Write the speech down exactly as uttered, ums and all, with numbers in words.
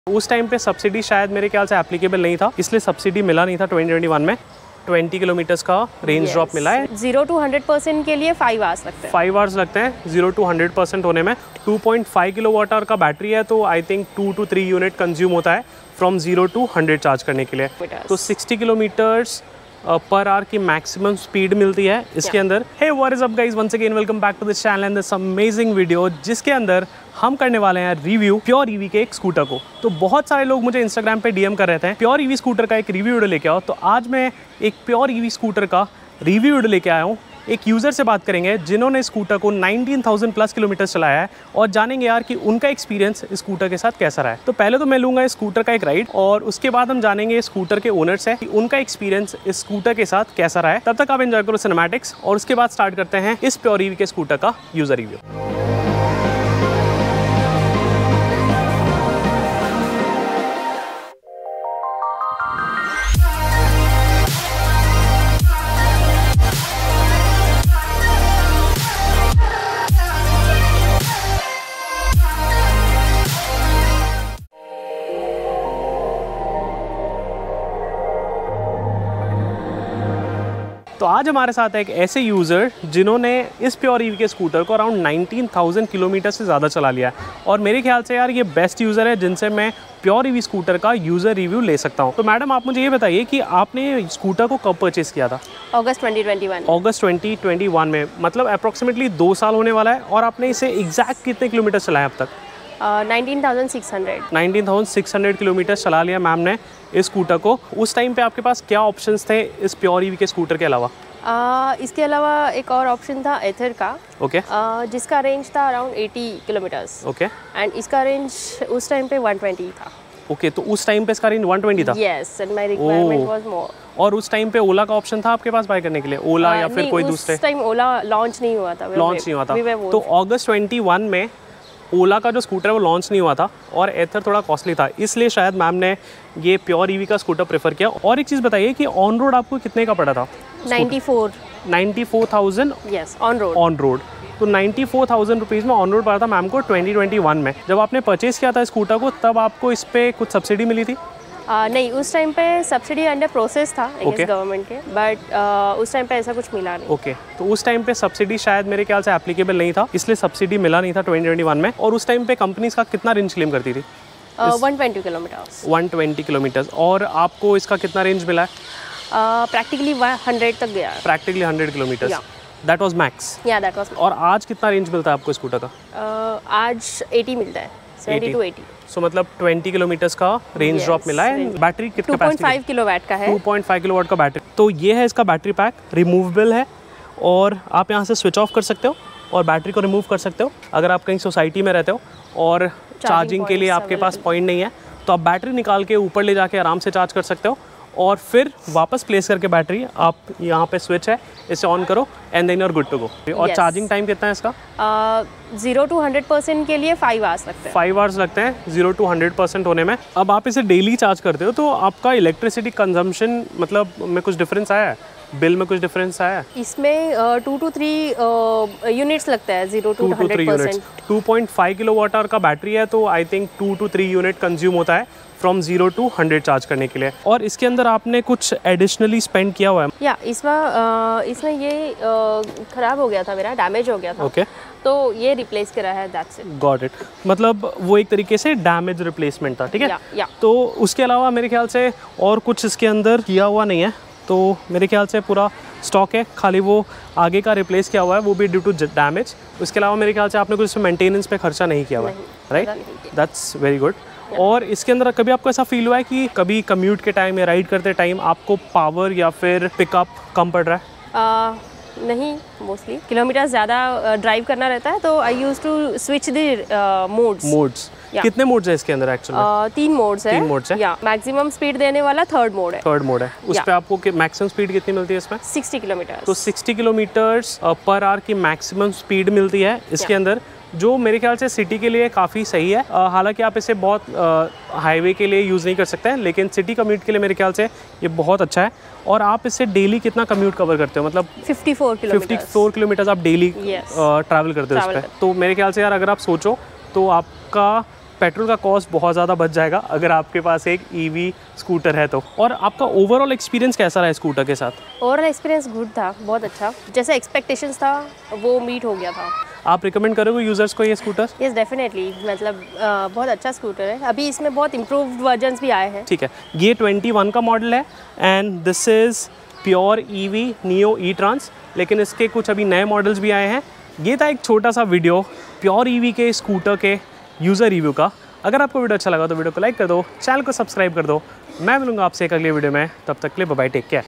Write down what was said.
उस टाइम पे सब्सिडी शायद मेरे ख्याल से एप्लीकेबल नहीं था, इसलिए सब्सिडी मिला नहीं था ट्वेंटी ट्वेंटी वन में। ट्वेंटी किलोमीटर्स का रेंज ड्रॉप yes. मिला है। जीरो टू हंड्रेड परसेंट के लिए फाइव आवर्स लगते हैं। फाइव आवर्स लगते हैं जीरो टू हंड्रेड परसेंट होने में। Two point five kilo watt hour का बैटरी है, तो I think two to three unit consume होता है from zero to hundred charge करने के लिए। तो सिक्सटी किलोमीटर्स पर आवर की मैक्सिमम स्पीड मिलती है इसके yeah. अंदर। Hey what is up guys, once again welcome back to this channel and this amazing video, जिसके अंदर हम करने वाले हैं रिव्यू प्योर ईवी के एक स्कूटर को। तो बहुत सारे लोग मुझे इंस्टाग्राम पे डीएम कर रहे थे प्योर ईवी स्कूटर का एक रिव्यू वीडियो लेके आओ। तो आज मैं एक प्योर ईवी स्कूटर का रिव्यू वीडियो लेके आया हूँ। एक यूज़र से बात करेंगे जिन्होंने स्कूटर को नाइनटीन थाउजेंड प्लस किलोमीटर चलाया है, और जानेंगे यार कि उनका एक्सपीरियंस स्कूटर के साथ कैसा रहा है। तो पहले तो मैं लूँगा इस स्कूटर का एक राइड, और उसके बाद हम जानेंगे स्कूटर के ओनर से कि उनका एक्सपीरियंस इस स्कूटर के साथ कैसा रहा है। तब तक आप एंजॉय करो सिनेमैटिक्स, और उसके बाद स्टार्ट करते हैं इस प्योर ईवी के स्कूटर का यूज़र रिव्यू। तो आज हमारे साथ है एक ऐसे यूज़र जिन्होंने इस प्योर ईवी के स्कूटर को अराउंड नाइनटीन थाउजेंड किलोमीटर से ज़्यादा चला लिया है, और मेरे ख्याल से यार ये बेस्ट यूज़र है जिनसे मैं प्योर ईवी स्कूटर का यूज़र रिव्यू ले सकता हूँ। तो मैडम, आप मुझे ये बताइए कि आपने स्कूटर को कब परचेज़ किया था? August twenty twenty one. August twenty twenty one में, मतलब अप्रॉक्सीमेटली दो साल होने वाला है। और आपने इसे एग्जैक्ट कितने किलोमीटर चलाया अब तक? Nineteen thousand six hundred. Nineteen thousand six hundred kilometre चला लिया मैम ने इस स्कूटर को। उस टाइम पे आपके पास क्या ऑप्शंस थे इस प्योर ईवी के स्कूटर के अलावा? uh, इसके अलावा एक और ऑप्शन था एथर का। Okay okay. uh, जिसका रेंज था around eighty kilometres. Okay, and इसका रेंज उस टाइम पे वन ट्वेंटी था। ओके okay, तो उस टाइम पे इसका रेंज वन ट्वेंटी था? Yes, and my requirement was more. और उस टाइम पे ओला का ऑप्शन था आपके पास बाय करने के लिए? ओला uh, या फिर कोई दूसरे? उस टाइम ओला लॉन्च नहीं हुआ था। लॉन्च नहीं हुआ था। तो अगस्त ट्वेंटी वन में ओला का जो स्कूटर है वो लॉन्च नहीं हुआ था, और एथर थोड़ा कॉस्टली था, इसलिए शायद मैम ने ये प्योर ईवी का स्कूटर प्रेफर किया। और एक चीज़ बताइए कि ऑन रोड आपको कितने का पड़ा था? Ninety four. Ninety four thousand yes on road. On road तो नाइन्टी फोर थाउजेंड रुपीज़ में ऑन रोड पड़ा था मैम को ट्वेंटी ट्वेंटी वन में। जब आपने परचेज़ किया था स्कूटर को, तब आपको इस पर कुछ सब्सिडी मिली थी? Uh, नहीं, उस टाइम पे सब्सिडी अंडर प्रोसेस था okay. गवर्नमेंट के, बट uh, उस टाइम पे ऐसा कुछ मिला नहीं। Okay okay. तो उस टाइम पे सब्सिडी शायद मेरे ख्याल से एप्लीकेबल नहीं था, इसलिए सब्सिडी मिला नहीं था ट्वेंटी ट्वेंटी वन में। और उस टाइम पे कंपनीज का कितना रेंज क्लेम करती थी? One twenty kilometres. One twenty kilometres. और आपको इसका कितना रेंज मिला है? प्रैक्टिकली हंड्रेड तक गया। Practically hundred kilometres, that was max. या दैट वाज। और आज कितना रेंज मिलता है आपको स्कूटर का? uh, आज एटी मिलता है, सेवेंटी टू एटी। सो मतलब ट्वेंटी किलोमीटर्स का रेंज ड्रॉप मिला है। बैटरी कितना? टू पॉइंट फाइव किलोवाट का है। टू पॉइंट फाइव किलोवाट का बैटरी। तो ये है इसका बैटरी पैक, रिमूवेबल है, और आप यहाँ से स्विच ऑफ कर सकते हो और बैटरी को रिमूव कर सकते हो। अगर आप कहीं सोसाइटी में रहते हो और चार्जिंग के लिए आपके पास पॉइंट नहीं है, तो आप बैटरी निकाल के ऊपर ले जाके आराम से चार्ज कर सकते हो, और फिर वापस प्लेस करके बैटरी आप यहाँ पे स्विच है, इसे ऑन करो and then you are good to go. और चार्जिंग टाइम कितना है इसका? जीरो टू हंड्रेड परसेंट के लिए फाइव आवर्स लगते हैं। फाइव आवर्स लगते हैं जीरो टू हंड्रेड परसेंट होने में। अब आप इसे डेली चार्ज करते हो, तो आपका इलेक्ट्रिसिटी कंजम्पशन मतलब में कुछ डिफरेंस आया है? बिल में कुछ डिफरेंस आया है? इसमें टू टू थ्री यूनिट्स लगता है, zero to hundred percent. Two point five kilo watt hour का बैटरी है, तो I think two to three unit consume होता है from zero to hundred charge करने के लिए। और इसके अंदर आपने कुछ एडिशनली स्पेंड किया हुआ है? या इसमें इसमें ये ख़राब हो गया था, मेरा डैमेज हो गया था। Okay okay. तो ये रिप्लेस करा है, दैट्स इट। Got it. मतलब वो एक तरीके से डैमेज रिप्लेसमेंट था, ठीक है? या, या। तो उसके अलावा मेरे ख्याल से और कुछ इसके अंदर किया हुआ नहीं है, तो मेरे ख्याल से पूरा स्टॉक है, खाली वो आगे का रिप्लेस किया हुआ है, वो भी ड्यू टू डैमेज। उसके अलावा मेरे ख्याल से आपने कुछ इसमें मेंटेनेंस पे खर्चा नहीं किया हुआ है, राइट? That's very good. और इसके अंदर कभी आपको ऐसा फील हुआ है कि कभी कम्यूट के टाइम या राइड करते टाइम आपको पावर या फिर पिकअप कम पड़ रहा है? uh, नहीं, मोस्टली किलोमीटर ज़्यादा ड्राइव करना रहता है, तो I use to switch the modes. Modes कितने मोड्स है इसके अंदर एक्चुअली? uh, तीन मोड्स है। तीन मोड्स है। या मैक्सिमम स्पीड देने वाला थर्ड मोड है। थर्ड मोड है। उस पे आपको मैक्सिमम स्पीड कितनी मिलती है इसमें? Sixty kilometre. तो सिक्सटी किलोमीटर्स पर आवर की मैक्सिमम स्पीड मिलती है इसके अंदर, जो मेरे ख्याल से सिटी के लिए काफ़ी सही है। हालांकि आप इसे बहुत हाईवे के लिए यूज़ नहीं कर सकते हैं, लेकिन सिटी कम्यूट के लिए मेरे ख्याल से ये बहुत अच्छा है। और आप इससे डेली कितना कम्यूट कवर करते हो? मतलब फिफ्टी फोर किलोमीटर आप डेली ट्रैवल करते हो इस पर। तो मेरे ख्याल से यार अगर आप सोचो तो आपका पेट्रोल का कॉस्ट बहुत ज़्यादा बच जाएगा अगर आपके पास एक ईवी स्कूटर है तो। और आपका ओवरऑल एक्सपीरियंस कैसा रहा स्कूटर के साथ? ओवरऑल एक्सपीरियंस गुड था, बहुत अच्छा, जैसे एक्सपेक्टेशंस था वो मीट हो गया था। आप रिकमेंड करोगे यूज़र्स को ये स्कूटर? यस डेफिनेटली, मतलब आ, बहुत अच्छा स्कूटर है। अभी इसमें बहुत इम्प्रूव्ड वर्जन्स भी आए हैं। ठीक है, ये ट्वेंटी वन का मॉडल है and this is Pure EV Neo E Trance, लेकिन इसके कुछ अभी नए मॉडल्स भी आए हैं। ये था एक छोटा सा वीडियो प्योर ईवी के स्कूटर के यूज़र रिव्यू का। अगर आपको वीडियो अच्छा लगा तो वीडियो को लाइक कर दो, चैनल को सब्सक्राइब कर दो। मैं मिलूंगा आपसे एक अगले वीडियो में, तब तक के लिए बाय बाय, टेक केयर।